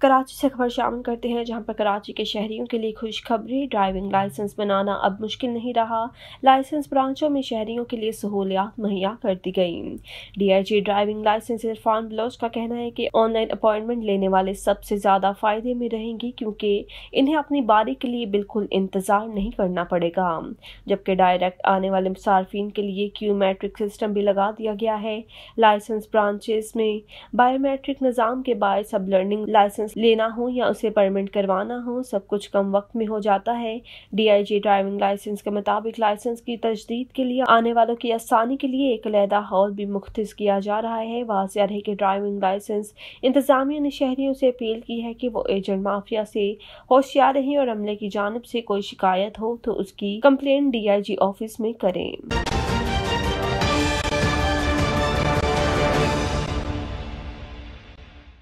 کراچی سے خبر شامل کرتے ہیں، جہاں پر کراچی کے شہریوں کے لیے خوشخبری، ڈرائیونگ لائسنس بنانا اب مشکل نہیں رہا۔ لائسنس برانچوں میں شہریوں کے لیے سہولیات مہیا کر دی گئیں۔ D I G driving licence Irfan Baloch کا کہنا ہے کہ آن لائن اپائنٹمنٹ لینے والے سب سے زیادہ فائدے میں رہیں گی، کیونکہ انہیں اپنی باری کے لیے بالکل انتظار نہیں کرنا پڑے گا، جبکہ ڈائریکٹ آنے والے صارفین کے لیے کیو میٹرک سسٹم بھی لگا دیا گیا ہے۔ لائسنس برانچز میں بایو میٹرک نظام کے باعث اب لرننگ لائسنس لینا ہو یا اسے پرمٹ کروانا ہو، سب کچھ کم وقت میں ہو جاتا ہے۔ D I G driving licence کے مطابق لائسنس کی تجدید کے لیے آنے والوں کی آسانی کے لیے ایک علیحدہ ہال بھی مختص کیا جا رہا ہے۔ واضح رہے کہ ڈرائیونگ لائسنس انتظامیہ نے شہریوں سے اپیل کی ہے کہ وہ ایجنٹ مافیا سے ہوشیار رہیں اور عملے کی جانب سے کوئی شکایت ہو تو اس کی complaint D I G office میں کریں۔